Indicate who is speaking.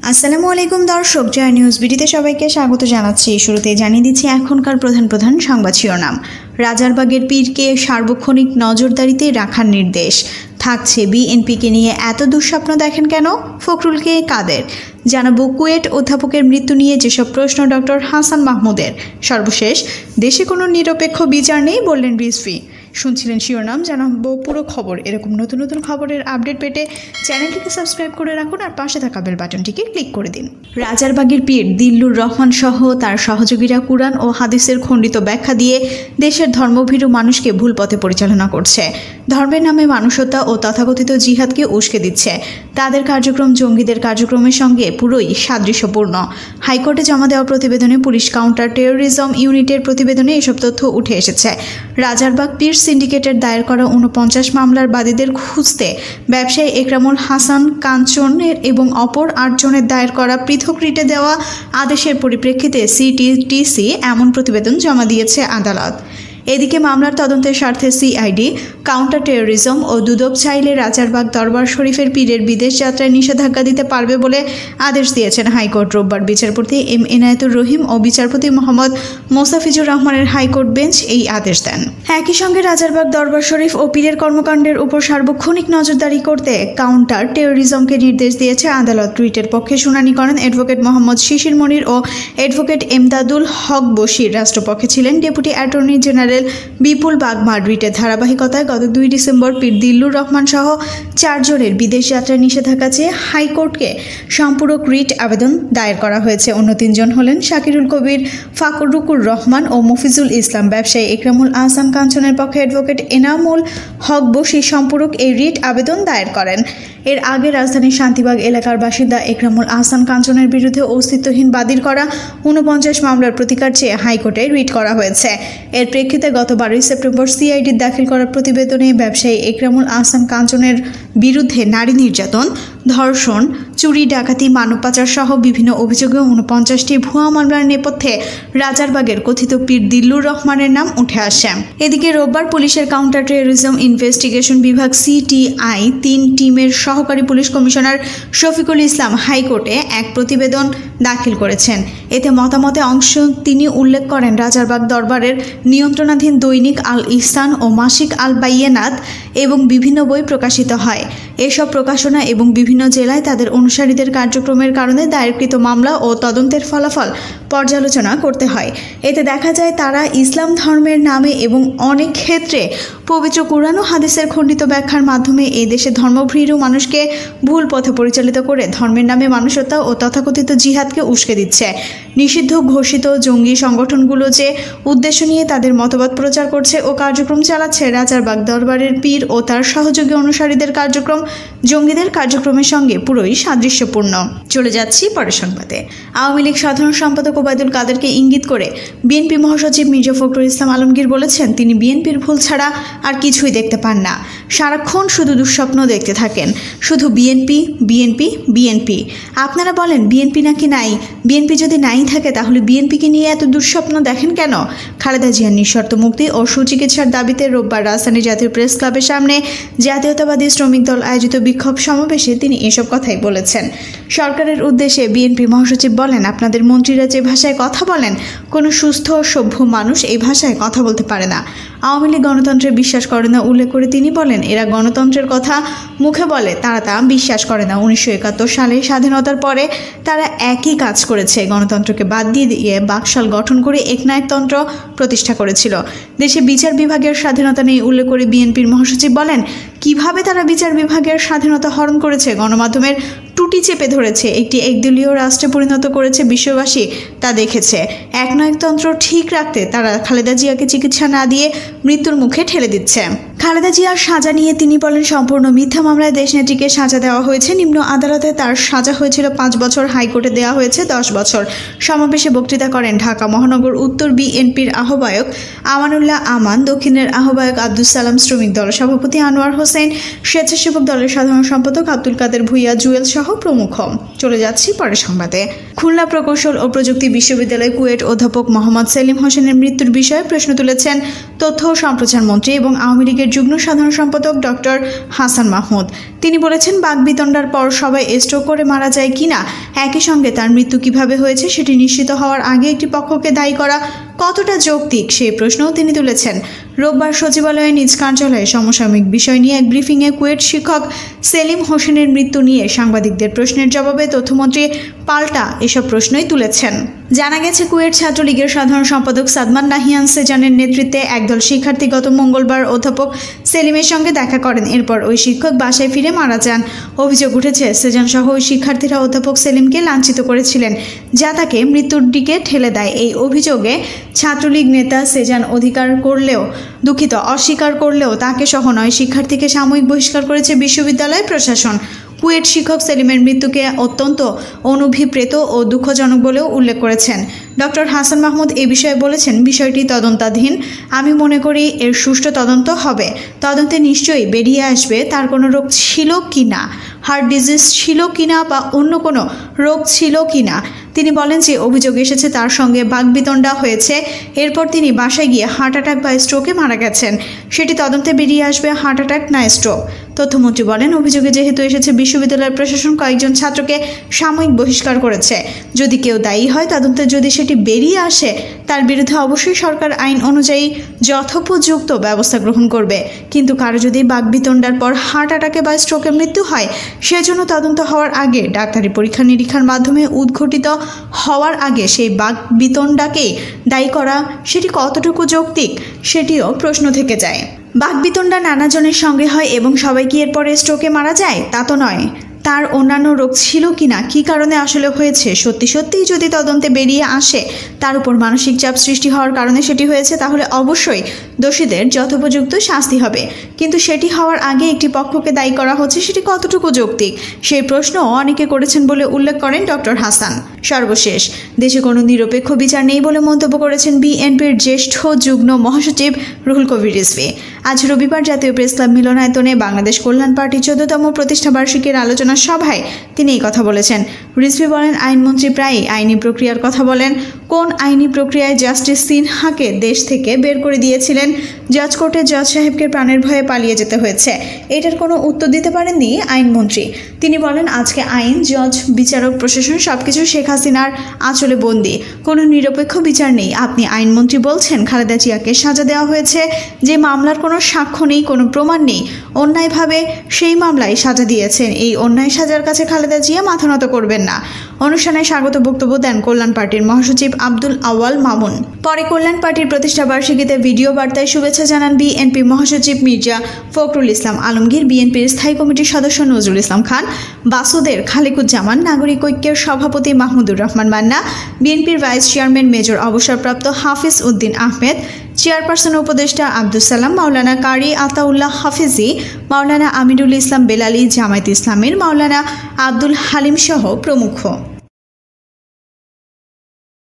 Speaker 1: আসসালামু আলাইকুম দর্শক, জয়া নিউজ বিডিতে সবাইকে স্বাগত জানাচ্ছি। শুরুতে জানিয়ে দিচ্ছি এখনকার প্রধান সংবাদ শিরোনাম। রাজারবাগের পীরকে সার্বক্ষণিক নজরদারিতে রাখার নির্দেশ। থাকছে বিএনপিকে নিয়ে এত দুঃস্বপ্ন দেখেন কেন, ফখরুলকে কাদের। জানাবো কুয়েট অধ্যাপকের মৃত্যু নিয়ে যেসব প্রশ্ন ডক্টর হাসান মাহমুদের। সর্বশেষ, দেশে কোনো নিরপেক্ষ বিচার নেই বললেন রিজভী। শুনছিলেন শিরোনাম, জানাবো পুরো খবর। এরকম নতুন নতুন খবরের আপডেট পেতে চ্যানেলটিকে সাবস্ক্রাইব করে রাখুন আর পাশে থাকা বেল বাটনটিকে ক্লিক করে দিন। রাজারবাগের পীর দিল্লুর রহমান সহ তার সহযোগীরা কুরআন ও হাদিসের খণ্ডিত ব্যাখ্যা দিয়ে দেশের ধর্মভীরু মানুষকে ভুল পথে পরিচালনা করছে। ধর্মের নামে মানুষতা ও তথাকথিত জিহাদকে উস্কে দিচ্ছে। তাদের কার্যক্রম জঙ্গিদের কার্যক্রমের সঙ্গে পুরোই সাদৃশ্যপূর্ণ। হাইকোর্টে জমা দেওয়া প্রতিবেদনে পুলিশ কাউন্টার টেরোরিজম ইউনিটের প্রতিবেদনে এসব তথ্য উঠে এসেছে। রাজারবাগ পীর সিন্ডিকেটের দায়ের করা 49 মামলার বাদীদের খুঁজতে ব্যবসায়ী একরামুল হাসান কাঞ্চনের এবং অপর 8 জনের দায়ের করা পৃথক রিটে দেওয়া আদেশের পরিপ্রেক্ষিতে সিটিটিসি এমন প্রতিবেদন জমা দিয়েছে আদালত। এদিকে মামলার তদন্তের স্বার্থে সিআইডি কাউন্টার টেরোরিজম ও দুদক চাইলে রাজারবাগ দরবার শরীফের পীরের বিদেশ যাত্রায় নিষেধাজ্ঞা দিতে পারবে বলে আদেশ দিয়েছেন হাইকোর্ট। রোববার বিচারপতি এম এনায়েতুর রহিম ও বিচারপতি মোহাম্মদ মোস্তাফিজুর রহমানের হাইকোর্ট বেঞ্চ এই আদেশ দেন। একই সঙ্গে রাজারবাগ দরবার শরীফ ও পীরের কর্মকাণ্ডের উপর সার্বক্ষণিক নজরদারি করতে কাউন্টার টেরোরিজমকে নির্দেশ দিয়েছে আদালত। রিটের পক্ষে শুনানি করেন অ্যাডভোকেট মোহাম্মদ শিশির মনির ও অ্যাডভোকেট এমদাদুল হক বশির। রাষ্ট্রপক্ষে ছিলেন deputy attorney general Biplob Bagmar. রিটের ধারাবাহিকতায় গত 2 ডিসেম্বর পীর দিল্লুর রহমান সহ 4 জনের বিদেশ যাত্রায় নিষেধাজ্ঞা চেয়ে হাইকোর্টকে সম্পূরক রিট আবেদন দায়ের করা হয়েছে। অন্য 3 জন হলেন শাকিরুল কবির, ফাকরুকুর রহমান ও মফিজুল ইসলাম। ব্যবসায়ী একরামুল আহসান কাঞ্চনের পক্ষে অ্যাডভোকেট এনামুল হক বশির সম্পূরক এই রিট আবেদন দায়ের করেন। এর আগে রাজধানীর শান্তিবাগ এলাকার বাসিন্দা একরামুল আহসান কাঞ্চনের বিরুদ্ধে অস্তিত্বহীন বাদীর করা 49 মামলার প্রতিকার চেয়ে হাইকোর্টে রিট করা হয়েছে। এর প্রেক্ষিতে গত 12 সেপ্টেম্বর সিআইডির দাখিল করা প্রতিবেদনে ব্যবসায়ী একরামুল আহসান কাঞ্চনের বিরুদ্ধে নারী নির্যাতন, ধর্ষণ, চুরি, ডাকাতি, মানব পাচার সহ বিভিন্ন অভিযোগে 49টি ভুয়া মামলার নেপথ্যে রাজারবাগের কথিত পীর দিল্লুর রহমানের নাম উঠে আসে। এদিকে রোববার পুলিশের কাউন্টার টেরোরিজম ইনভেস্টিগেশন বিভাগ সিটিআই 3 টিমের সহকারী পুলিশ কমিশনার শফিকুল ইসলাম হাইকোর্টে এক প্রতিবেদন দাখিল করেছেন। এতে মতামতে অংশ তিনি উল্লেখ করেন, রাজারবাগ দরবারের নিয়ন্ত্রণাধীন দৈনিক আল ইহসান ও মাসিক আল বাইয়েনাত এবং বিভিন্ন বই প্রকাশিত হয়। এসব প্রকাশনা এবং বিভিন্ন জেলায় তাদের অনুসারীদের কার্যক্রমের কারণে দায়েরকৃত মামলা ও তদন্তের ফলাফল পর্যালোচনা করতে হয়। এতে দেখা যায় তারা ইসলাম ধর্মের নামে এবং অনেক ক্ষেত্রে পবিত্র কুরআন ও হাদিসের খণ্ডিত ব্যাখ্যার মাধ্যমে এই দেশে ধর্মভীরু মানুষকে ভুল পথে পরিচালিত করে ধর্মের নামে মানুষতা ও তথাকথিত জিহাদকে উস্কে দিচ্ছে। নিষিদ্ধ ঘোষিত জঙ্গি সংগঠনগুলো যে উদ্দেশ্য নিয়ে তাদের মতবাদ প্রচার করছে ও কার্যক্রম চালাচ্ছে, রাজারবাগ দরবারের পীর ও তার সহযোগী অনুসারীদের কার্যক্রম জঙ্গিদের কার্যক্রমের সঙ্গে পুরোই সাদৃশ্যপূর্ণ। চলে যাচ্ছি পরের সংবাদে। আওয়ামী লীগ সাধারণ সম্পাদক ওবায়দুল কাদেরকে ইঙ্গিত করে বিএনপি মহাসচিব মির্জা ফখরুল ইসলাম আলমগীর বলেছেন, তিনি বিএনপির ভুল ছাড়া আর কিছুই দেখতে পান না। সারাক্ষণ শুধু দুঃস্বপ্ন দেখতে থাকেন, শুধু বিএনপি বিএনপি বিএনপি। আপনারা বলেন বিএনপি নাকি নাই? বিএনপি যদি নাই থাকে তাহলে বিএনপিকে নিয়ে এত দুঃস্বপ্ন দেখেন কেন? খালেদা জিয়ার নিঃশর্ত মুক্তি ও সুচিকিৎসার দাবিতে রোববার রাজধানী জাতীয় প্রেস ক্লাবের সামনে জাতীয়তাবাদী শ্রমিক দল আয়োজিত বিক্ষোভ সমাবেশে তিনি এসব কথাই বলেছেন। সরকারের উদ্দেশ্যে বিএনপি মহাসচিব বলেন, আপনাদের মন্ত্রীরা যে ভাষায় কথা বলেন, কোনো সুস্থ ও সভ্য মানুষ এই ভাষায় কথা বলতে পারে না। আওয়ামী লীগ গণতন্ত্রে বিশ্বাস করে না উল্লেখ করে তিনি বলেন, এরা গণতন্ত্রের কথা মুখে বলে, তারা তা বিশ্বাস করে না। 1971 সালে স্বাধীনতার পরে তারা একই কাজ করেছে, গণতন্ত্রকে বাদ দিয়ে বাকশাল গঠন করে একনায়কতন্ত্র প্রতিষ্ঠা করেছিল। দেশে বিচার বিভাগের স্বাধীনতা নেই উল্লেখ করে বিএনপির মহাসচিব বলেন, কিভাবে তারা বিচার বিভাগের স্বাধীনতা হরণ করেছে, গণমাধ্যমের টুটি চেপে ধরেছে, একটি একদলীয় রাষ্ট্রে পরিণত করেছে, বিশ্ববাসী তা দেখেছে। একনায়কতন্ত্র ঠিক রাখতে তারা খালেদা জিয়াকে চিকিৎসা না দিয়ে মৃত্যুর মুখে ঠেলে দিচ্ছে। খালেদা জিয়ার সাজা নিয়ে তিনি বলেন, সম্পূর্ণ মিথ্যা মামলায় দেশনেত্রীকে সাজা দেওয়া হয়েছে। নিম্ন আদালতে তার সাজা হয়েছিল 5 বছর, হাইকোর্টে দেওয়া হয়েছে 10 বছর। সমাবেশে বক্তৃতা করেন ঢাকা মহানগর উত্তর বিএনপির আহ্বায়ক আমানুল্লাহ আমান, দক্ষিণের আহ্বায়ক আব্দুল সালাম, শ্রমিক দল সভাপতি আনোয়ার হোসেন, স্বেচ্ছাসেবক দলের সাধারণ সম্পাদক আব্দুল কাদের ভুইয়া, জুয়েল সহ সহ প্রমুখ। চলে যাচ্ছি পরের সংবাদে। খুলনা প্রকৌশল ও প্রযুক্তি বিশ্ববিদ্যালয় কুয়েট অধ্যাপক মোহাম্মদ সেলিম হোসেনের মৃত্যুর বিষয়ে প্রশ্ন তুলেছেন তথ্য ও সম্প্রচার মন্ত্রী এবং আওয়ামী লীগের যুগ্ম সাধারণ সম্পাদক ডক্টর হাসান মাহমুদ। তিনি বলেছেন, বাকবিতণ্ডার পর সবাই স্ট্রোক করে মারা যায় কিনা, একই সঙ্গে তার মৃত্যু কিভাবে হয়েছে সেটি নিশ্চিত হওয়ার আগে একটি পক্ষকে দায়ী করা কতটা যৌক্তিক সেই প্রশ্নও তিনি তুলেছেন। রোববার সচিবালয়ে নিজ কার্যালয়ে সমসাময়িক বিষয় নিয়ে এক ব্রিফিংয়ে কুয়েট শিক্ষক সেলিম হোসেনের মৃত্যু নিয়ে সাংবাদিকদের প্রশ্নের জবাবে তথ্যমন্ত্রী পাল্টা এসব প্রশ্নই তুলেছেন। জানা গেছে, কুয়েট ছাত্রলীগের সাধারণ সম্পাদক সাদমান নাহিয়ান সেজানের নেতৃত্বে একদল শিক্ষার্থী গত মঙ্গলবার অধ্যাপক সেলিমের সঙ্গে দেখা করেন। এরপর ওই শিক্ষক বাসায় ফিরে মারা যান। অভিযোগ উঠেছে, সেজান সহ ওই শিক্ষার্থীরা অধ্যাপক সেলিমকে লাঞ্ছিত করেছিলেন, যা তাকে মৃত্যুর দিকে ঠেলে দেয়। এই অভিযোগে ছাত্রলীগ নেতা সেজান অস্বীকার করলেও তাকে সহ 9 শিক্ষার্থীকে সাময়িক বহিষ্কার করেছে বিশ্ববিদ্যালয় প্রশাসন। কুয়েট শিক্ষক সেলিমের মৃত্যুকে অত্যন্ত অনভিপ্রেত ও দুঃখজনক বলেও উল্লেখ করেছেন। ডক্টর হাসান মাহমুদ এ বিষয়ে বলেছেন, বিষয়টি তদন্তাধীন। আমি মনে করি এর সুষ্ঠু তদন্ত হবে। তদন্তে নিশ্চয়ই বেরিয়ে আসবে তার কোনো রোগ ছিল কিনা, হার্ট ডিজিজ ছিল কিনা বা অন্য কোনো রোগ ছিল কিনা। তিনি বলেন যে অভিযোগ এসেছে তার সঙ্গে বাকবিতণ্ডা হয়েছে, এরপর তিনি বাসায় গিয়ে হার্ট অ্যাটাক বা স্ট্রোকে মারা গেছেন। সেটি তদন্তে বেরিয়ে আসবে হার্ট অ্যাটাক না স্ট্রোক। তথ্যমন্ত্রী বলেন, অভিযোগে যেহেতু এসেছে, বিশ্ববিদ্যালয় প্রশাসন কয়েকজন ছাত্রকে সাময়িক বহিষ্কার করেছে। যদি কেউ দায়ী হয়, তদন্তে যদি সেটি বেরিয়ে আসে, তার বিরুদ্ধে অবশ্যই সরকার আইন অনুযায়ী যথোপযুক্ত ব্যবস্থা গ্রহণ করবে। কিন্তু কারো যদি বাকবিতণ্ডার পর হার্ট অ্যাটাকে বা স্ট্রোকে মৃত্যু হয়, সেজন্য তদন্ত হওয়ার আগে ডাক্তারি পরীক্ষা নিরীক্ষার মাধ্যমে উদ্ঘটিত হওয়ার আগে সেই বাকবিতণ্ডাকে দায়ী করা সেটি কতটুকু যৌক্তিক সেটিও প্রশ্ন থেকে যায়। বাকবিতণ্ডা নানাজনের সঙ্গে হয় এবং সবাই কি এরপরে স্ট্রোকে মারা যায় তা তো নয়। তার অন্যান্য রোগ ছিল কিনা, কী কারণে আসলে হয়েছে, সত্যিই যদি তদন্তে বেরিয়ে আসে তার উপর মানসিক চাপ সৃষ্টি হওয়ার কারণে সেটি হয়েছে, তাহলে অবশ্যই দোষীদের যথোপযুক্ত শাস্তি হবে। কিন্তু সেটি হওয়ার আগে একটি পক্ষকে দায়ী করা হচ্ছে, সেটি কতটুকু যৌক্তিক সেই প্রশ্ন অনেকে করেছেন বলে উল্লেখ করেন ডক্টর হাসান। সর্বশেষ, দেশে কোনো নিরপেক্ষ বিচার নেই বলে মন্তব্য করেছেন বিএনপির জ্যেষ্ঠ যুগ্ম মহাসচিব রুহুল কবির রিজভী। আজ রবিবার জাতীয় প্রেস ক্লাব মিলনায়তনে বাংলাদেশ কল্যাণ পার্টির 14তম প্রতিষ্ঠাবার্ষিকীর আলোচনা সভায় তিনি এই কথা বলেছেন। রিজভী বলেন, আইনমন্ত্রী প্রায়ই আইনি প্রক্রিয়ার কথা বলেন। কোন আইনি প্রক্রিয়ায় জাস্টিস সিনহাকে দেশ থেকে বের করে দিয়েছিলেন, জজ কোর্টে জজ সাহেবকে প্রাণের ভয়ে পালিয়ে যেতে হয়েছে, এটার কোনো উত্তর দিতে পারেননি আইনমন্ত্রী। তিনি বলেন, আজকে আইন, জজ, বিচারক, প্রশাসন সবকিছু শেখ হাসিনার আঁচলে বন্দী, কোনো নিরপেক্ষ বিচার নেই। আপনি আইনমন্ত্রী বলছেন খালেদা জিয়াকে সাজা দেওয়া হয়েছে, যে মামলার কোনো সাক্ষ্য নেই, কোনো প্রমাণ নেই, অন্যায়ভাবে সেই মামলায় সাজা দিয়েছেন। এই অন্যায় সাজার কাছে খালেদা জিয়া মাথা নত করবেন না। অনুষ্ঠানে স্বাগত বক্তব্য দেন কল্যাণ পার্টির মহাসচিব আব্দুল আওয়াল মামুন। পরে কল্যাণ পার্টির প্রতিষ্ঠাবার্ষিকীতে ভিডিও বার্তায় শুভেচ্ছা জানান বিএনপি মহাসচিব মির্জা ফখরুল ইসলাম আলমগীর, বিএনপির স্থায়ী কমিটির সদস্য নজরুল ইসলাম খান, বাসুদের খালেকুজ্জামান, নাগরিক ঐক্যের সভাপতি মাহমুদুর রহমান মান্না, বিএনপির ভাইস চেয়ারম্যান মেজর অবসরপ্রাপ্ত হাফিজ উদ্দিন আহমেদ, চেয়ারপারসন উপদেষ্টা আব্দুস সালাম, মাওলানা কারি আতাউল্লাহ হাফিজি, মাওলানা আমিরুল ইসলাম বেলালি, জামায়াত ইসলামীর মাওলানা আব্দুল হালিম সহ প্রমুখ।